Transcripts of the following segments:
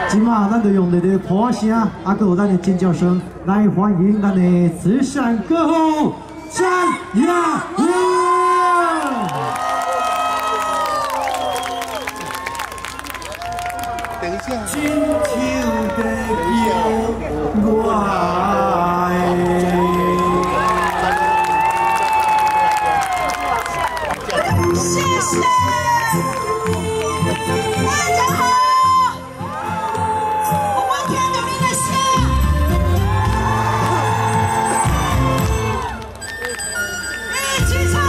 今嘛，咱就用你的破声，还有咱的尖叫声来欢迎咱的慈善歌后詹雅雯。 等一下。 今天的有我爱。 谢谢，大家好，我们听到你的声，一起唱。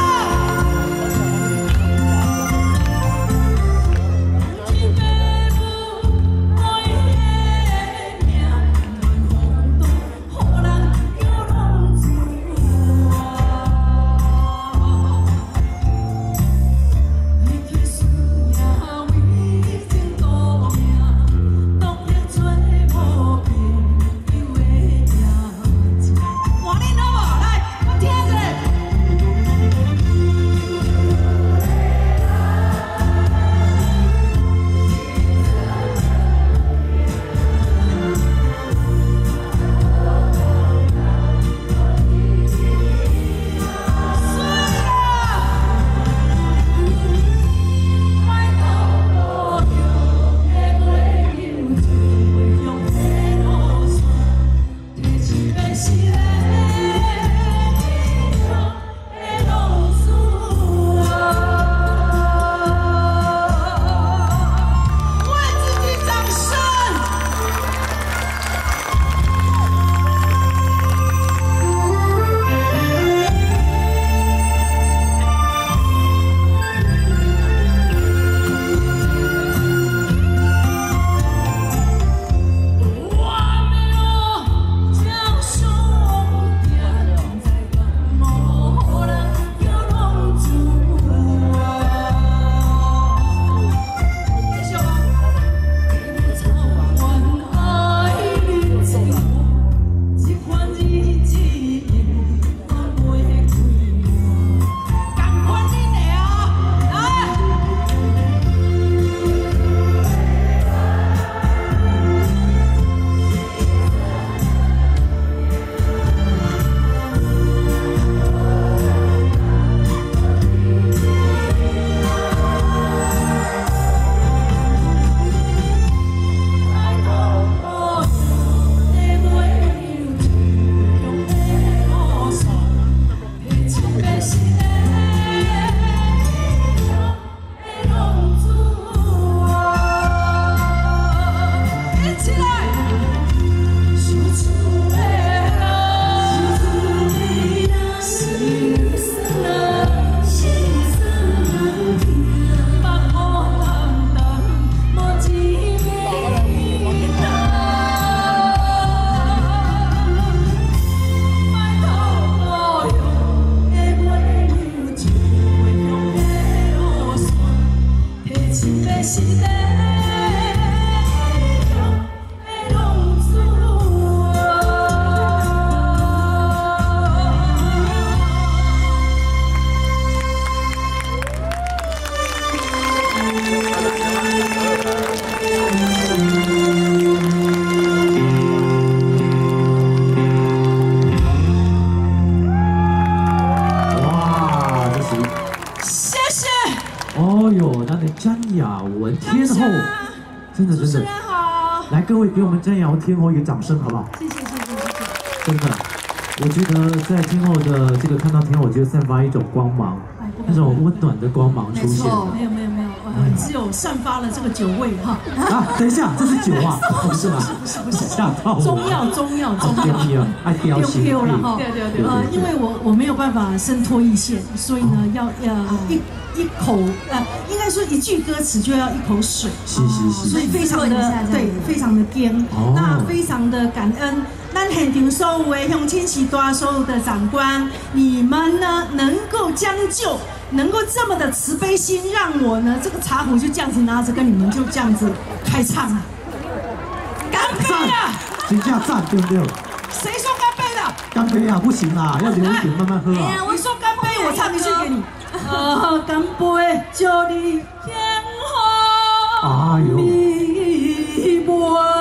天后，真的，来各位给我们詹雅雯天后一个掌声好不好？ 谢谢。 真的，我觉得在天后的这个看到天后，我觉得散发一种光芒，那种温暖的光芒出现。 没有，只有散发了这个酒味哈。 啊，等一下，这是酒啊，不是吗？ 不是， 吓到我。 中药， 爱雕心。 了哈。对，因为我没有办法伸脱意线，所以呢要一口应该说一句歌词就要一口水，所以非常的非常的颠，那非常的感恩。咱现场所有的乡亲时代所有的长官，你们呢能够将就，能够这么的慈悲心，让我呢这个茶壶就这样子拿着，跟你们就这样子开唱了。干杯啊！ 真正赞，对不对？ 谁说干杯的？ 干杯啊，不行啦，要留一点慢慢喝啊。 我说干杯，我唱一句给你。干杯，祝你天下美满。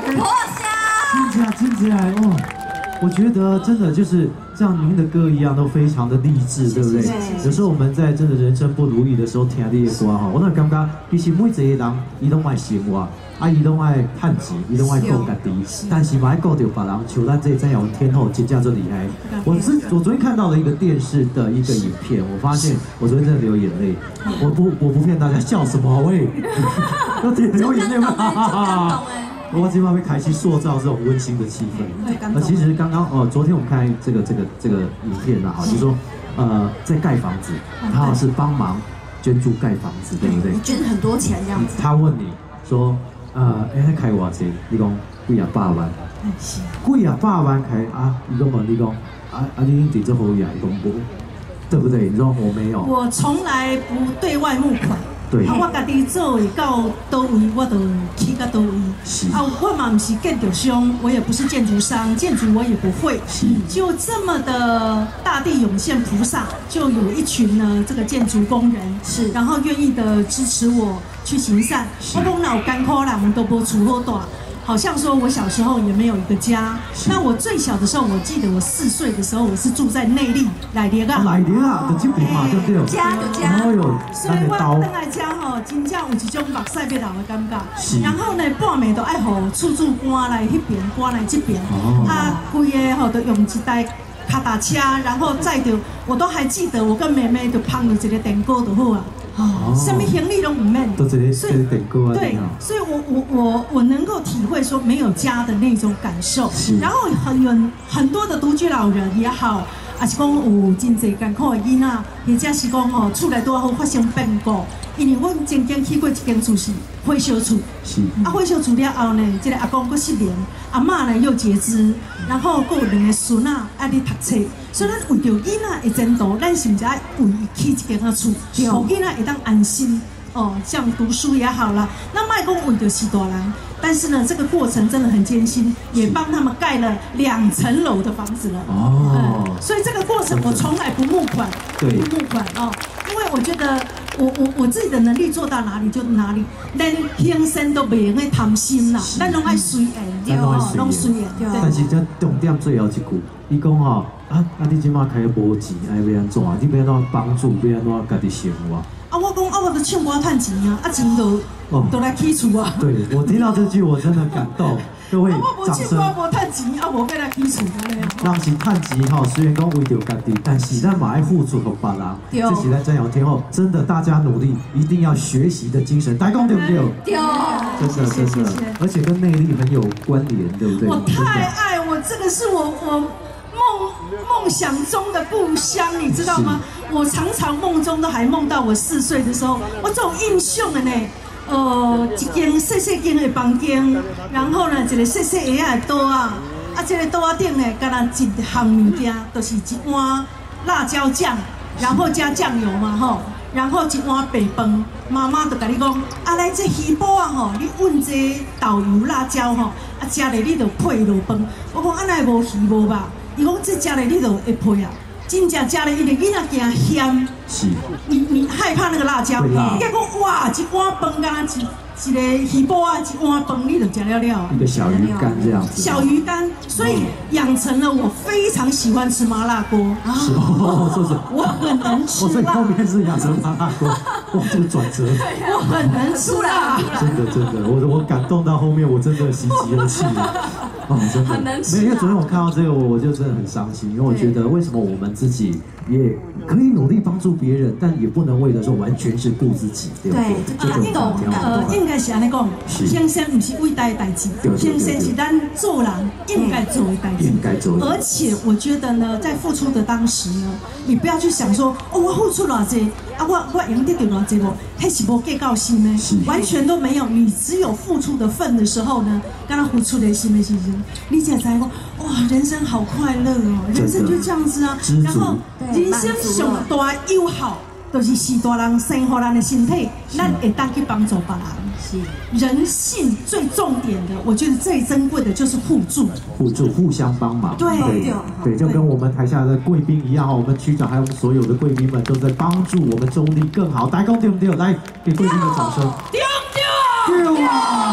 听起来哦，我觉得真的就是像您的歌一样，都非常的励志，对不对？有时候我们在真的人生不如意的时候，听你的歌哈，我那感觉其实每一个人，伊拢爱生活，伊拢爱趁钱，伊拢爱顾家己，但是嘛爱顾到别人，像咱这张瑶天后真正最厉害。我昨天看到了一个电视的一个影片，我发现我昨天真的流眼泪。我不骗大家，笑什么喂？要流眼泪吗？我今晚会开始塑造这种温馨的气氛。其实刚刚昨天我们看这个影片啊，哈，就说在盖房子，他好像是帮忙捐助盖房子，对不对？ 捐很多钱这样子。 他问你说，开偌济？你讲几啊百万？几啊百万开啊？你讲问你讲你对这好呀？你讲不，对不对？你说我没有， 我从来不对外募款。 对， 我家己做的到倒位，我就去到倒位。我嘛不是建筑商，我也不是建筑商，建筑我也不会。就这么的大地涌现菩萨，就有一群呢这个建筑工人，然后愿意的支持我去行善。我讲老干苦人都无厝好住。好像说，我小时候也没有一个家。那我最小的时候，我记得我4岁的时候，我是住在内坜来田啊。 来田啊，就这边嘛，对不对？ 家。 所以我回来家吼，真正有一种目屎要流的感觉。然后呢，半暝都爱互厝主搬来那边，搬来这边。规个吼都用一台脚踏车，然后载着，我都还记得，我跟妹妹就捧着一个电锅就好啊。什么行李都唔免， 所以对， 所以我能够体会说没有家的那种感受。然后很多的独居老人也好，也是讲有真侪艰苦的囡仔，或者是讲吼厝内拄好发生变故。因为我曾经去过一间厝是火烧厝，火烧厝了后呢，这个阿公佫失联，阿嬷呢又截肢，然后佫有2个孙仔爱咧读册，所以咱为着囡仔的前途，咱是毋是爱为伊起一间厝，互囡仔会当安心像读书也好啦。那卖讲为着是大人，但是呢，这个过程真的很艰辛，也帮他们盖了2层楼的房子了。所以这个过程我从来不募款，不募款因为我觉得。我自己的能力做到哪里就哪里，连轻生都袂用去贪心啦，咱拢爱随缘，拢随缘。 但是这重点最后一句，伊讲吼你即马开无钱，要安怎？你要安怎帮助？要安怎家己生活？ 我讲我都唱歌赚钱啊，钱都来起厝啊。 对，我听到这句我真的感动。各位，掌声！ 我无趁钱，无要来起厝安尼。 人是趁钱吼，虽然讲为着家己，但是咱嘛爱付出给别人。这是咱真有天后，真的大家努力，一定要学习的精神，大家对不对？ 对， 真的，而且跟内力很有关联，对不对？ 我太爱我，这个是我梦想中的故乡，你知道吗？我常常梦中都还梦到我4岁的时候，我这种印象的呢。一间细细间的房间，然后呢，一个细细的桌啊，这个桌顶呢，敢若一项物件，就是一碗辣椒酱，然后加酱油嘛吼，然后一碗白饭，妈妈就甲你讲，来这鱼煲啊吼，你อุ่这豆油辣椒吼，食咧你就配落饭。我讲那无鱼无肉，伊讲这食咧你就会配啊。真正吃了一点，囡仔惊咸。 是。 你害怕那个辣椒？结果哇，一碗饭干一个鱼煲啊，一碗饭你就吃了了。 一个小鱼干这样子。 小鱼干，所以养成了我非常喜欢吃麻辣锅。 是。 我很能吃辣。 所以后面是养成麻辣锅，哇，这个转折。 我很能吃辣。 真的，我感动到后面，我真的喜极而泣。真的。 很能吃。 因为昨天我看到这个，我就真的很伤心，因为我觉得为什么我们自己也可以努力帮助别人，但也不能为了说完全是顾自己，对不对？这种应该是安尼讲，先生不是伟大的代志，先生是咱做人应该做的代志。 应该做。 而且我觉得呢，在付出的当时呢，你不要去想说，我付出偌济，我赢得到偌济无，那是无计较心呢，完全都没有。你只有付出的份的时候呢，跟他付出的心的时候，你才讲哇，人生好快乐哦，人生就这样子啊。然后人生上大友好，就是大人生活咱的身体，咱会当去帮助别人。是人性最重点的，我觉得最珍贵的就是互助， 互相帮忙。 对， 就跟我们台下的贵宾一样哈，我们区长还有所有的贵宾们都在帮助我们中立更好。大家讲对不对？来，给贵宾的掌声。对啊！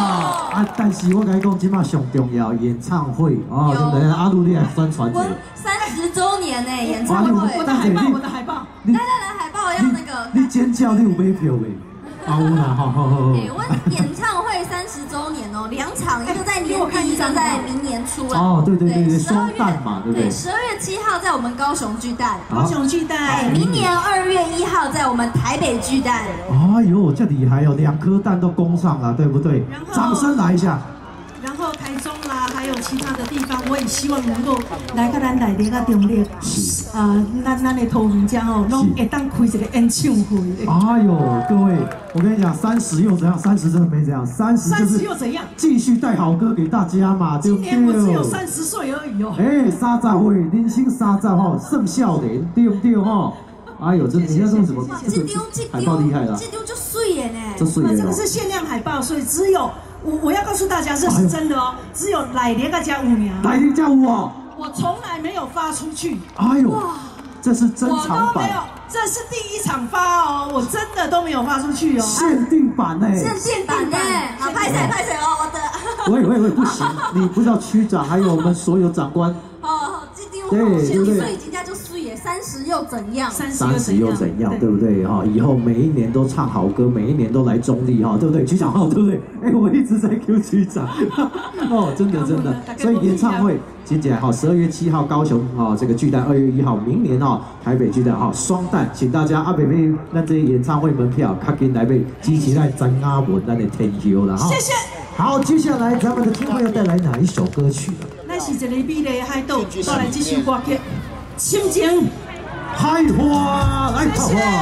啊，但是我跟你讲，今麦上重要演唱会哦，对不对？阿鲁你来宣传一下。 30周年呢，演唱会。 我的海报，我的海报。 来，海报要那个。 你尖叫，你有买票没？啊，有啦，好。 我演唱会30周年哦，2场，一个在年底，一个在明年初了。 哦，对，双旦嘛，对不对 ？12月7号在我们高雄巨蛋。 高雄巨蛋。 明年2月1号在我们台北巨蛋。 哎呦，这厉害哦，2颗蛋都攻上了，对不对？掌声来一下。 然后台中啦，还有其他的地方，我也希望能够来个咱内地个中立，咱的桃园家哦，拢会当开一个演唱会。 哎呦，各位，我跟你讲，30又怎样？30真的没怎样，30就是又怎样？ 继续带好歌给大家嘛，对不对？ 今年我只有30岁而已哦。 哎，30岁，人生30吼，剩少年，对不对吼？哎呦，你在说什么？这个海报厉害了， 这张就水的呢， 这水的。 这个是限量海报，所以只有。我要告诉大家，这是真的哦，只有来年个家5年。 来年家5哦， 我从来没有发出去。 哎呦，这是珍藏版， 我都没有，这是第1场发哦，我真的都没有发出去哦。 限定版呢？ 限定版呢？好，拍谁哦，我的。 喂，不行，你不知道区长还有我们所有长官。 哦，这张所以今天就水耶，30又怎样 ？30又怎样？对不对哈？以后每一年都唱好歌，每一年都来中立哈，对不对？区长好，对不对？哎，我一直在 Q 区长，哦，真的。所以演唱会接下来哈，12月7号高雄哈这个巨蛋，2月1号明年哈台北巨蛋哈双旦，请大家阿北妹那这演唱会门票，赶紧来被支持来张阿文咱的天后了哈。 谢谢。 好，接下来咱们的天后要带来哪一首歌曲呢？ 那是一个美丽的海岛，带来这首歌曲《心情》。 海花来桃花。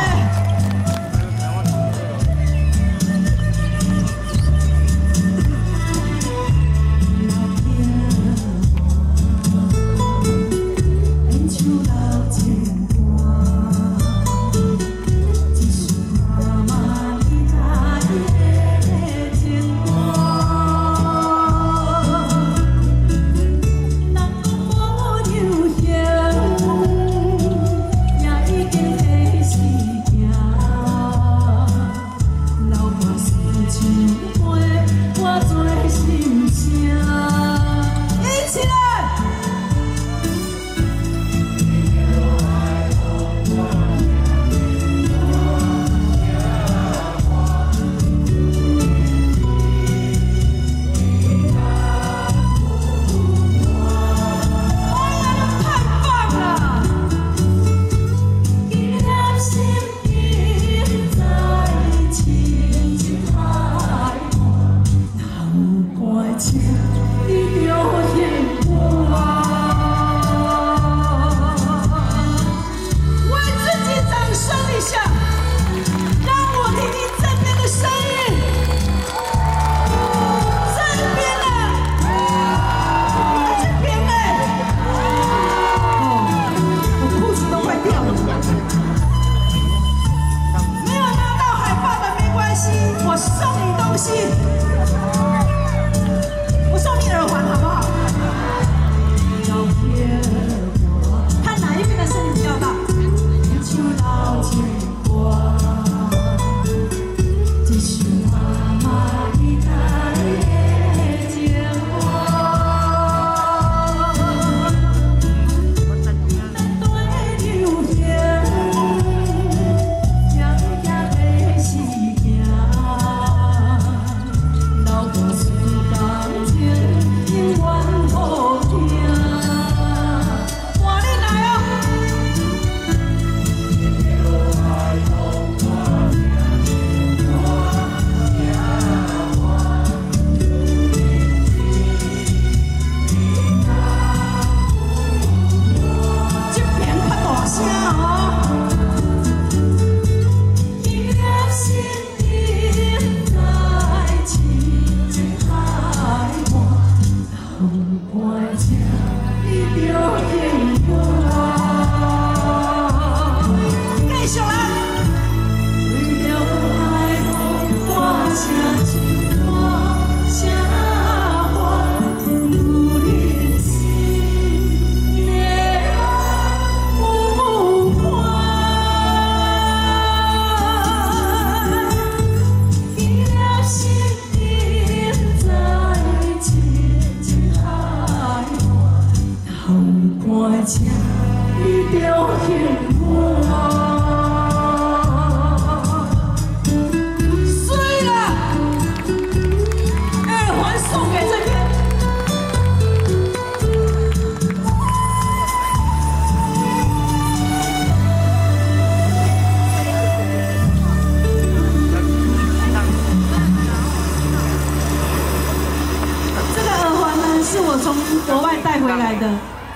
来的。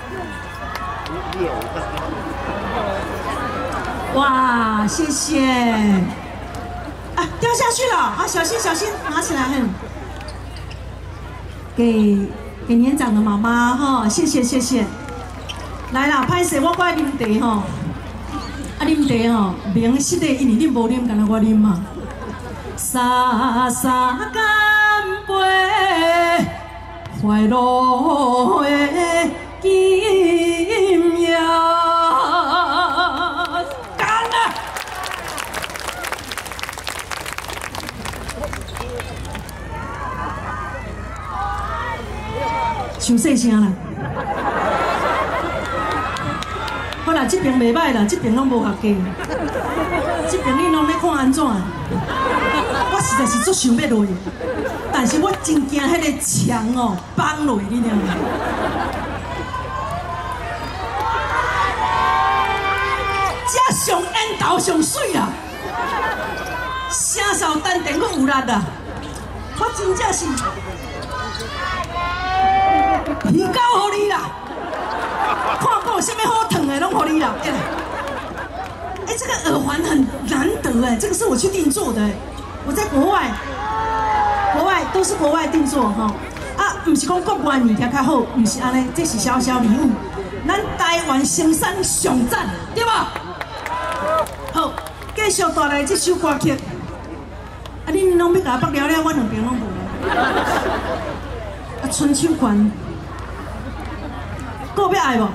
哇，谢谢！啊，掉下去了啊，小心小心，拿起来很。给年长的妈妈哈，谢谢谢谢。来啦，歹势，我过来啉茶吼。啊，啉茶吼，明实的，因为恁无啉，干那我啉嘛。沙沙干杯，快乐的今夜。干啊！伤细声啦。好啦，这边袂歹啦，这边拢无合格。这边你拢咧看安怎？我实在是足想要落，但是我真惊迄个墙哦崩落，你知道吗？这上烟头上水啦，声哨丹田阁有力啊！我真正是提高互你啦，看过有啥物好疼的拢互你啦。哎，这个耳环很难得哎，这个是我去定做的哎，我在国外都是国外定做哈。啊，唔是讲国外物件较好，唔是安尼，这是小小礼物。咱台湾生产上赞，对吧？好，继续带来这首歌曲。啊，恁拢要甲我北了了，我两边拢无。啊，春秋馆，够要爱无？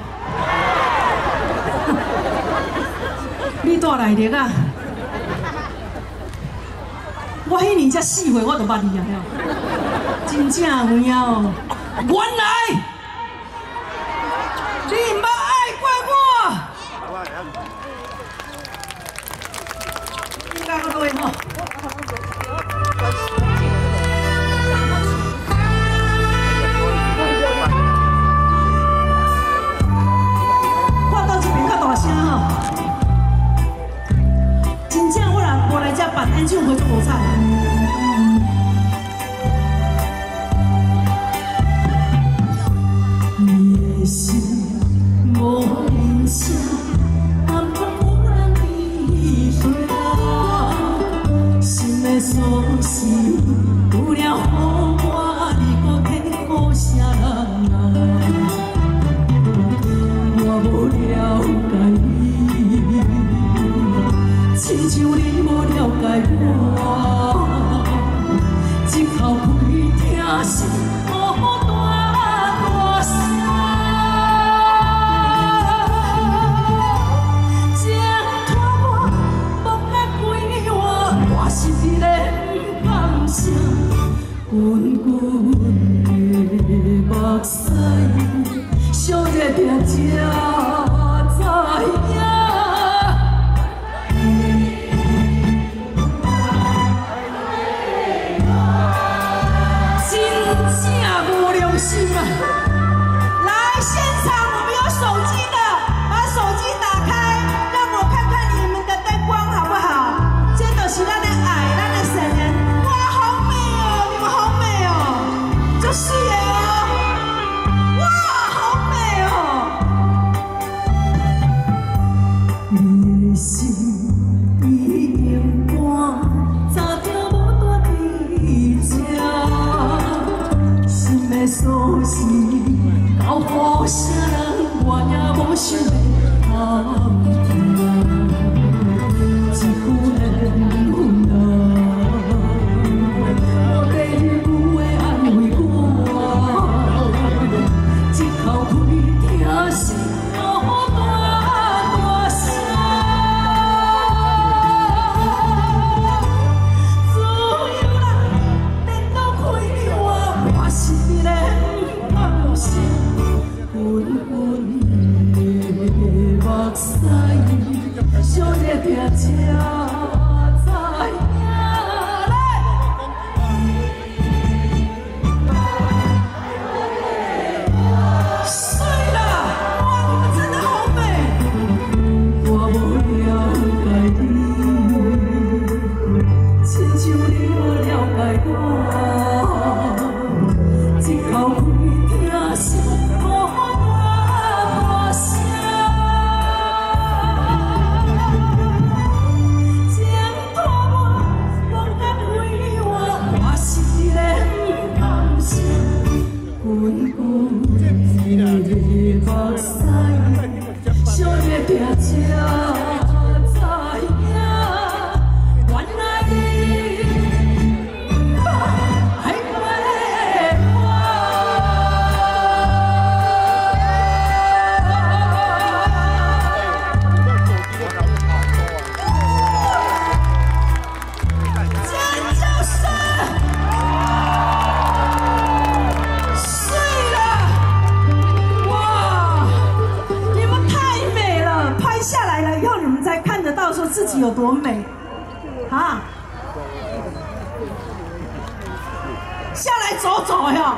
你带来的啊！我迄年才4岁，我就捌你啊！真正有影哦！原来你捌爱过我。应该各位吼。看到这边较大声吼。真正我若无来这办演唱会就无惨。你的心无人声，暗空无人理会啊。心的锁匙，有了予我，你搁提好啥人啊？我无了解你。亲像你无了解我，一口开听是好大声，挣脱我无爱归我，我是一个感声，滚滚的目屎，烧热定才知影。是啊，来现场，我们有手机的，把手机打开，让我看看你们的灯光好不好？这就是咱的爱，咱的神人，哇，好美哦，你们好美哦，就是耶哦，哇，好美哦。你的心已阳光，早就无大地家。的锁匙，交予啥人，我也无想要贪听。一句缘分啊，我给你有的安慰我，一口开听是好大声。自由人，电脑开我，我是。滚滚的目屎。 归故，日目屎，少年拼才。 说自己有多美啊！下来走走哟，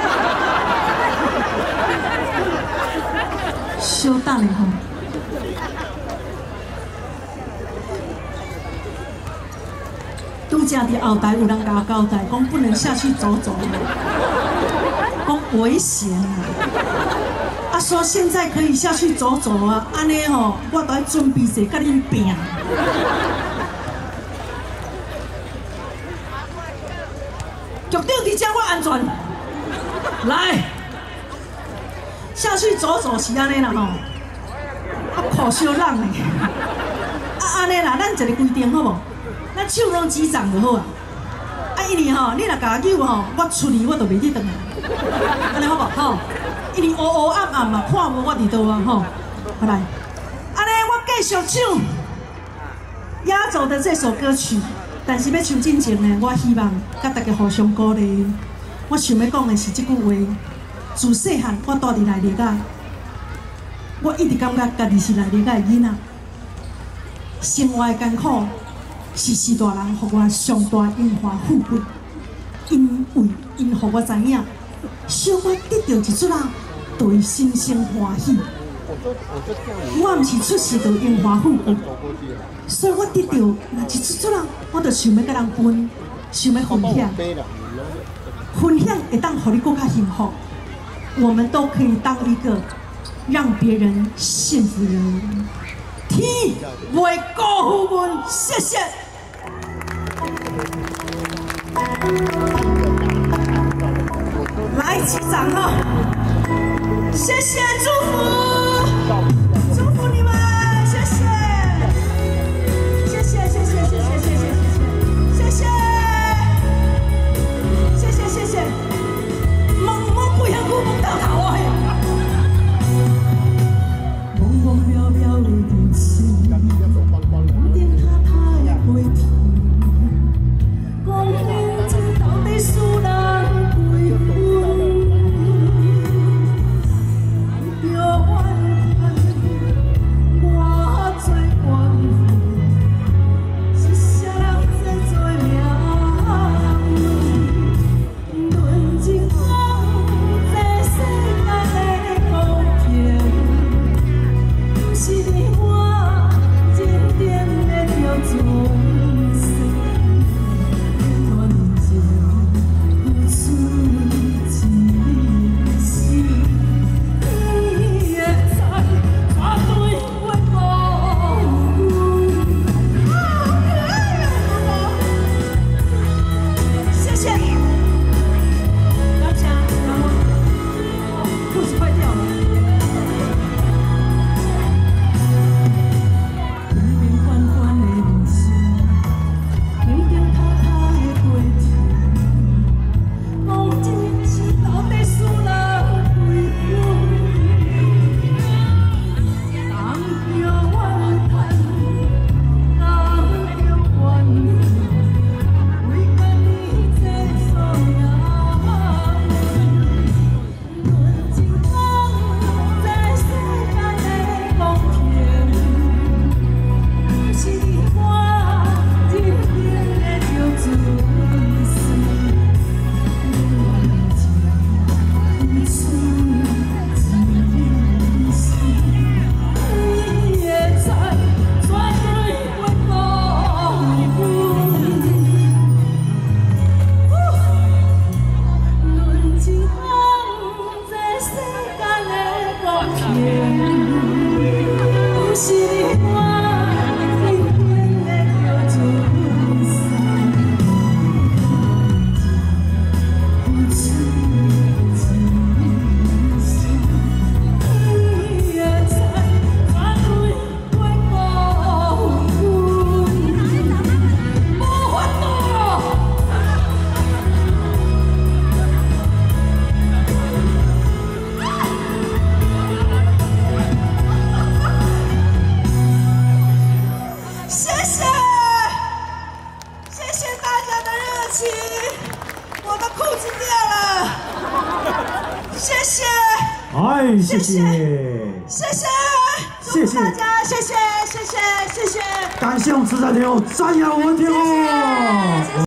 稍等一下。拄则伫后台有人甲我交代，讲不能下去走走，讲危险啊！啊，说现在可以下去走走啊，安尼吼，我都要准备些甲恁拼。局长伫遮我安全，来下去走走是安尼啦吼，啊裤烧冷的，啊安尼啦，咱一个规定好无？咱手拢指掌就好啊。啊，因为吼，你若甲我吼，我出去我就袂去转来，安尼好无吼？ 因为黑黑暗暗嘛，看无我伫倒啊吼，好来，安尼我继续唱压轴的这首歌曲。但是要唱进前呢，我希望甲大家互相鼓励。我想要讲的是这句话：自细汉我住伫内地仔，我一直感觉家己是内地仔的囡仔。生活的艰苦是世大人互我上大荣华富贵，因为因互我知影，小我得到一撮仔。 就会心生欢喜。我毋是出世就荣华富贵，所以我得到若一撮人，我就想要甲人分，想要分享。分享会当互你更加幸福。我们都可以当一个让别人幸福的人。天袂辜负阮，谢谢。来击掌啊！ 谢谢祝福，祝福你们，谢谢，谢谢，谢谢，谢谢，谢谢，谢谢，谢谢，谢谢，梦不要哭，梦到头啊！梦梦渺渺的天星，电塔塔的飞天，光阴真到底输人几分？ 有缘分。 起，我的裤子掉了，谢谢。 哎，谢谢， 谢谢， 谢谢大家，谢谢，谢谢，谢谢， 感谢我们慈善天后张雅文天后。